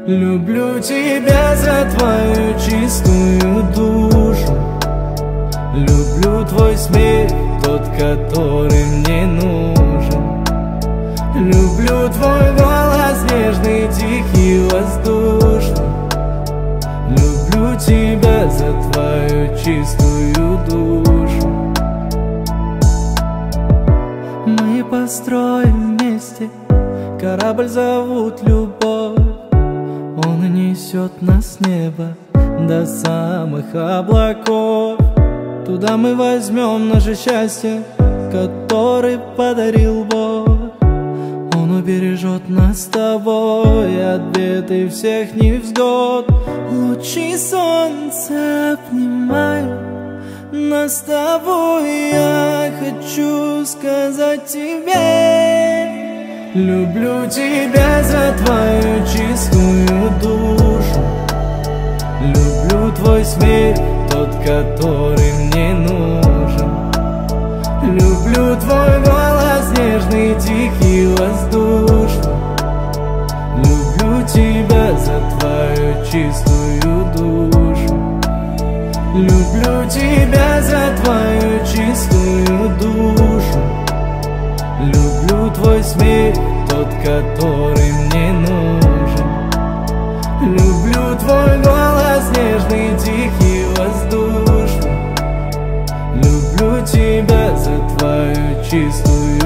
Люблю тебя за твою чистую душу. Люблю твой смех, тот, который мне нужен. Люблю твой голос нежный, тихий, воздушный. Люблю тебя за твою чистую душу. Мы построим вместе корабль, зовут любовь. Он несет нас с неба до самых облаков. Туда мы возьмем наше счастье, которое подарил Бог. Он убережет нас с тобой от бед и всех невзгод. Лучи солнца обнимают нас с тобой. Я хочу сказать тебе: люблю тебя за твою чистую душу. Люблю твой смех, тот, который мне нужен. Люблю твой голос нежный, тихий, воздушный. Люблю тебя за твою чистую душу. Люблю тебя за твою чистую душу. Люблю твой смех, тот, который мне нужен. Люблю твой голос нежный, тихий, воздушный. Люблю тебя за твою чистую